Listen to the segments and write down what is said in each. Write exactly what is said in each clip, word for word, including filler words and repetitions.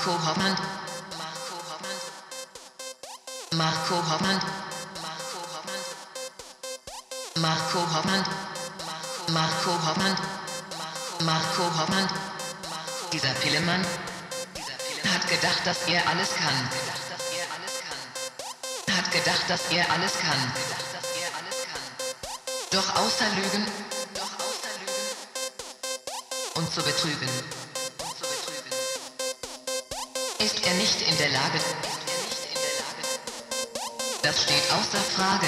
Marco Hoffmann, Marco Hoffmann, Marco Hoffmann, Marco Hoffmann, Marco Hoffmann. Dieser Pillemann hat gedacht, dass er alles kann. Hat gedacht, dass er alles kann. Doch außer Lügen und zu betrügen ist er nicht in der Lage. Das steht außer Frage.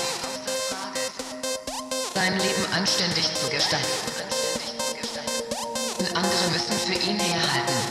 Sein Leben anständig zu gestalten. Und andere müssen für ihn herhalten.